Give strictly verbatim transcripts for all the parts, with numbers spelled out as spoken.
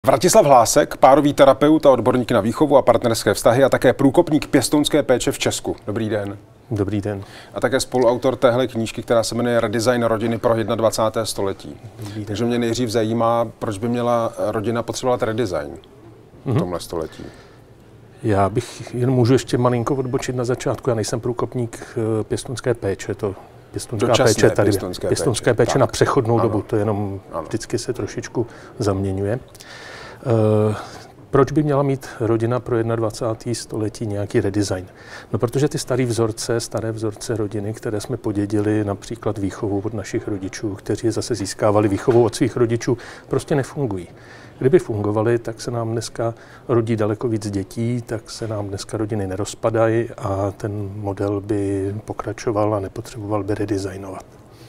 Vratislav Hlásek, párový terapeut a odborník na výchovu a partnerské vztahy a také průkopník pěstounské péče v Česku. Dobrý den. Dobrý den. A také spoluautor téhle knížky, která se jmenuje Redesign rodiny pro dvacáté první století. Takže mě nejdřív zajímá, proč by měla rodina potřebovat redesign v tomhle století. Já bych jen můžu ještě malinko odbočit na začátku. Já nejsem průkopník pěstounské péče, to pěstounská Dočasné péče tady, pěstounské pěstounské péče, péče na přechodnou ano. dobu, to jenom Ano. vždycky se trošičku zaměňuje. Uh, proč by měla mít rodina pro dvacáté první století nějaký redesign? No, protože ty staré vzorce, staré vzorce rodiny, které jsme podědili, například výchovou od našich rodičů, kteří zase získávali výchovou od svých rodičů, prostě nefungují. Kdyby fungovaly, tak se nám dneska rodí daleko víc dětí, tak se nám dneska rodiny nerozpadají a ten model by pokračoval a nepotřeboval by redesignovat.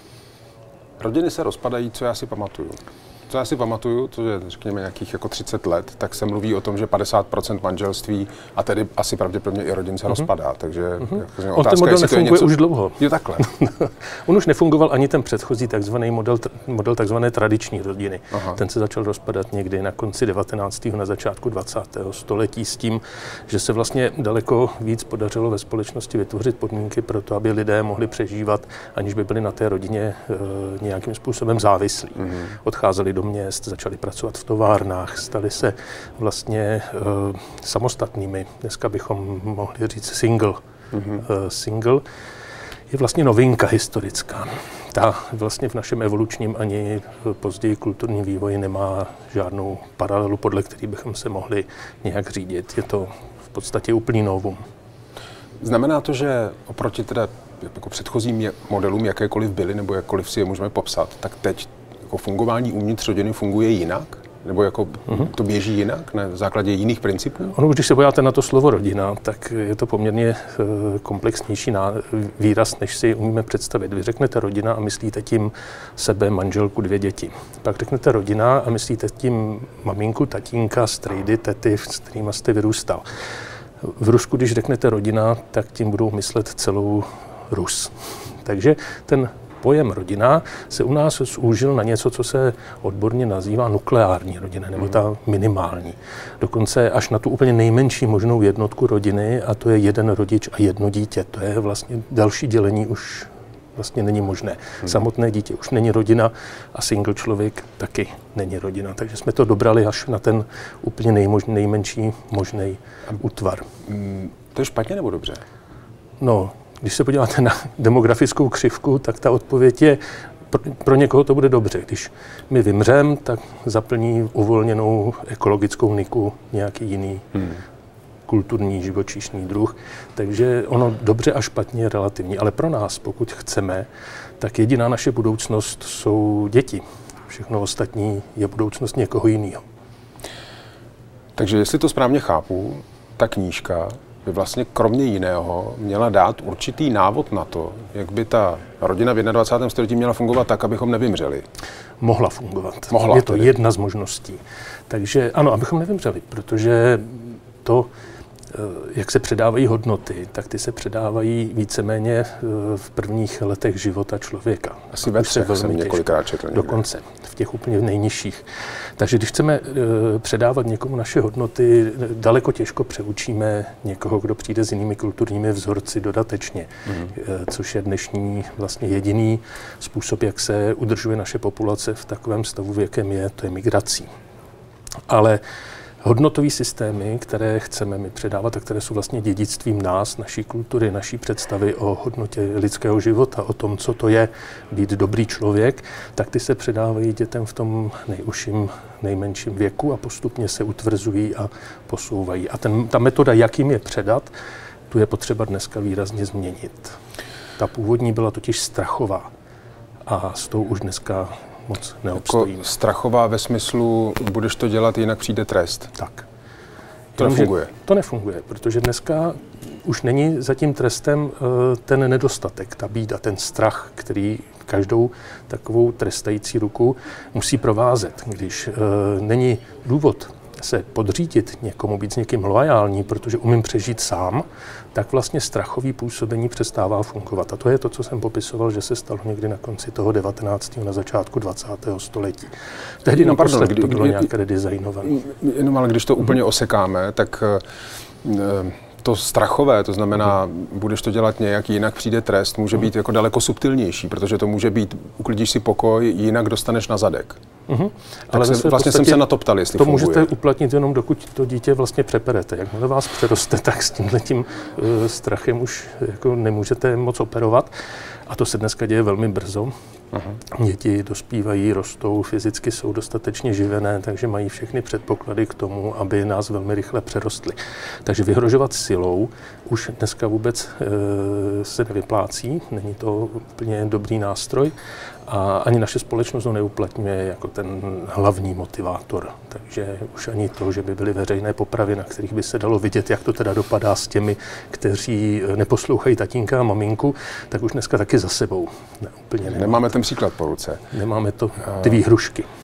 Rodiny se rozpadají, co já si pamatuju. Co já si pamatuju, to je řekněme nějakých jako třicet let, tak se mluví o tom, že padesát procent manželství a tedy asi pravděpodobně i rodin se mm-hmm. rozpadá. Takže mm-hmm. jako, On ten model nefunguje něco... už dlouho. Jo, takhle. On už nefungoval ani ten předchozí takzvaný model, model takzvané tradiční rodiny. Aha. Ten se začal rozpadat někdy na konci devatenáctého na začátku dvacátého století s tím, že se vlastně daleko víc podařilo ve společnosti vytvořit podmínky pro to, aby lidé mohli přežívat, aniž by byli na té rodině e, nějakým způsobem závislí. Mm-hmm. Odcházeli do měst, začali pracovat v továrnách, stali se vlastně e, samostatnými. Dneska bychom mohli říct single. Mm-hmm. E, single je vlastně novinka historická. Ta vlastně v našem evolučním ani později kulturním vývoji nemá žádnou paralelu, podle který bychom se mohli nějak řídit. Je to v podstatě úplný novum. Znamená to, že oproti teda jako předchozím modelům, jakékoliv byly, nebo jakkoliv si je můžeme popsat, tak teď jako fungování uvnitř rodiny funguje jinak? Nebo jako mm-hmm. to běží jinak, na základě jiných principů? Ono, když se podíváte na to slovo rodina, tak je to poměrně komplexnější výraz, než si umíme představit. Vy řeknete rodina a myslíte tím sebe, manželku, dvě děti. Pak řeknete rodina a myslíte tím maminku, tatínka, strejdy, tety, s kterými jste vyrůstal. V Rusku, když řeknete rodina, tak tím budou myslet celou Rus. Takže ten pojem rodina se u nás zúžil na něco, co se odborně nazývá nukleární rodina, nebo ta minimální. Dokonce až na tu úplně nejmenší možnou jednotku rodiny, a to je jeden rodič a jedno dítě. To je vlastně další dělení už vlastně není možné. Samotné dítě už není rodina a single člověk taky není rodina. Takže jsme to dobrali až na ten úplně nejmož, nejmenší možný útvar. To je špatně nebo dobře? No, když se podíváte na demografickou křivku, tak ta odpověď je, pro někoho to bude dobře. Když my vymřem, tak zaplní uvolněnou ekologickou niku nějaký jiný hmm. kulturní, živočišný druh. Takže ono dobře a špatně je relativní. Ale pro nás, pokud chceme, tak jediná naše budoucnost jsou děti. Všechno ostatní je budoucnost někoho jiného. Takže jestli to správně chápu, ta knížka by vlastně kromě jiného měla dát určitý návod na to, jak by ta rodina v dvacátém prvním století měla fungovat tak, abychom nevymřeli. Mohla fungovat. Mohla, je to tedy. jedna z možností. Takže ano, abychom nevymřeli, protože to, jak se předávají hodnoty, tak ty se předávají víceméně v prvních letech života člověka. Asi ve třech jsem několikrát četl. Dokonce, v těch úplně nejnižších. Takže když chceme předávat někomu naše hodnoty, daleko těžko přeučíme někoho, kdo přijde s jinými kulturními vzorci dodatečně, mm. což je dnešní vlastně jediný způsob, jak se udržuje naše populace v takovém stavu, v jakém je, to je migrací. Ale hodnotové systémy, které chceme my předávat a které jsou vlastně dědictvím nás, naší kultury, naší představy o hodnotě lidského života, o tom, co to je být dobrý člověk, tak ty se předávají dětem v tom nejužším, nejmenším věku a postupně se utvrzují a posouvají. A ten, ta metoda, jak jim je předat, tu je potřeba dneska výrazně změnit. Ta původní byla totiž strachová a s tou už dneska moc neobstojíme. Jako strachová ve smyslu, budeš to dělat, jinak přijde trest. Tak. To nefunguje. To nefunguje, protože dneska už není za tím trestem ten nedostatek, ta bída, ten strach, který každou takovou trestající ruku musí provázet. Když není důvod se podřídit někomu, být s někým loajální, protože umím přežít sám, tak vlastně strachový působení přestává fungovat. A to je to, co jsem popisoval, že se stalo někdy na konci toho devatenáctého na začátku dvacátého století. Tehdy no, naposled kdy, to bylo kdy, nějak redesignované. Jenom ale když to úplně osekáme, tak to strachové, to znamená, budeš to dělat nějak, jinak přijde trest, může být jako daleko subtilnější, protože to může být, uklidíš si pokoj, jinak dostaneš na zadek. Uhum. Ale se, vlastně jsem se na to ptal, jestli to funguje. můžete uplatnit jenom, dokud to dítě vlastně přeperete. Jakmile vás přeroste, tak s tímhletím uh, strachem už jako nemůžete moc operovat. A to se dneska děje velmi brzo. Aha. Děti dospívají, rostou, fyzicky jsou dostatečně živené, takže mají všechny předpoklady k tomu, aby nás velmi rychle přerostly. Takže vyhrožovat silou už dneska vůbec e, se nevyplácí, není to úplně dobrý nástroj a ani naše společnost ho neuplatňuje jako ten hlavní motivátor. Takže už ani to, že by byly veřejné popravy, na kterých by se dalo vidět, jak to teda dopadá s těmi, kteří neposlouchají tatínka a maminku, tak už dneska taky za sebou. Ne, úplně nemáme ten příklad po ruce. Nemáme to, ty výhrušky.